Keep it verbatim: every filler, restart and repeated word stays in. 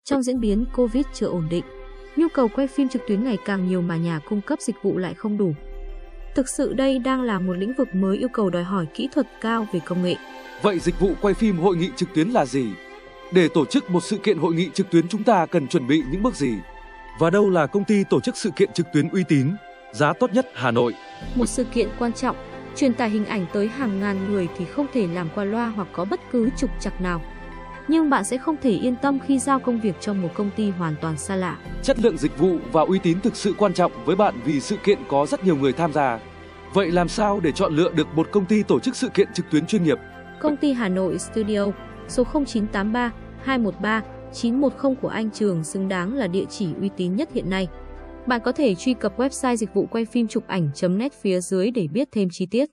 Trong diễn biến Covid chưa ổn định, nhu cầu quay phim trực tuyến ngày càng nhiều mà nhà cung cấp dịch vụ lại không đủ. Thực sự đây đang là một lĩnh vực mới yêu cầu đòi hỏi kỹ thuật cao về công nghệ. Vậy dịch vụ quay phim hội nghị trực tuyến là gì? Để tổ chức một sự kiện hội nghị trực tuyến chúng ta cần chuẩn bị những bước gì? Và đâu là công ty tổ chức sự kiện trực tuyến uy tín, giá tốt nhất Hà Nội? Một sự kiện quan trọng, truyền tải hình ảnh tới hàng ngàn người thì không thể làm qua loa hoặc có bất cứ trục trặc nào. Nhưng bạn sẽ không thể yên tâm khi giao công việc cho một công ty hoàn toàn xa lạ. Chất lượng dịch vụ và uy tín thực sự quan trọng với bạn vì sự kiện có rất nhiều người tham gia. Vậy làm sao để chọn lựa được một công ty tổ chức sự kiện trực tuyến chuyên nghiệp? Công ty Hà Nội Studio, số không chín tám ba hai một ba chín một không của anh Trường xứng đáng là địa chỉ uy tín nhất hiện nay. Bạn có thể truy cập website dịch vụ quay phim chụp ảnh chấm net phía dưới để biết thêm chi tiết.